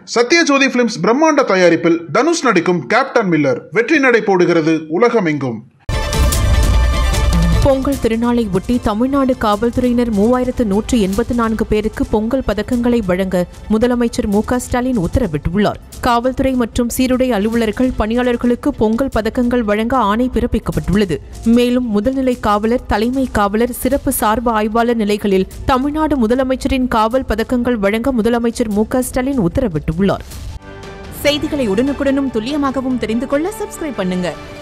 Sathyajothi films பிரம்மாண்ட தயாரிப்பில் தனுஷ் நடிக்கும் கேப்டன் மில்லர் வெற்றி நடை போடுகிறது உலகமெங்கும். பொங்கல் திருநாளை ஒட்டி தமிழ்நாடு காவல்துறையினர் 3184 பேருக்கு பொங்கல் பதக்கங்களை வழங்க முதலமைச்சர் ஸ்டாலின் உத்தரவிட்டுள்ளார். காவல்துறை மற்றும் சீருடை அலுவலர்கள் பணியாளர்களுக்கு பொங்கல் பதக்கங்கள் வழங்க ஆணை பிறப்பிக்கப்பட்டுள்ளது. மேலும் முதல்நிலை காவலர், தலைமை காவலர், சிறப்பு சார்பு ஆய்வாளர் நிலைகளில் தமிழ்நாடு முதலமைச்சரின் காவல் பதக்கங்கள் வழங்க முதலமைச்சர் ஸ்டாலின் உத்தரவிட்டுள்ளார். செய்திகளை உடனுக்குடனும் துல்லியமாகவும் தெரிந்து கொள்ள சப்ஸ்கிரைப் பண்ணுங்க.